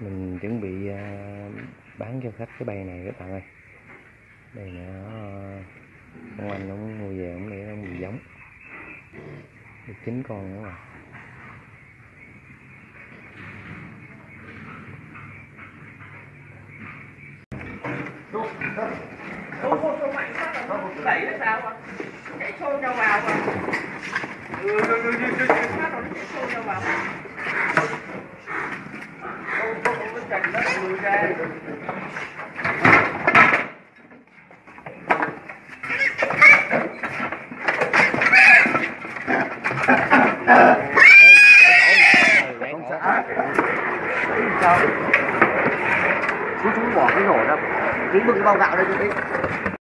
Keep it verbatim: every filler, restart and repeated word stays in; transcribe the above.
Mình chuẩn bị uh, bán cho khách cái bầy này các bạn ơi. Bầy này nó con anh nó mua về cũng để nó bị giống được chín con nữa mà. Xô xô xô mạnh quá là nó đẩy nó sao mà chạy xô nhau vào mà. Ừ ừ ừ ừ ừ phát rồi nó chạy xô nhau vào. Không không không cái cành nó lùi ra. Không xã sao chú chú bỏ cái nổ ra, dính một cái bao gạo đây cho thấy.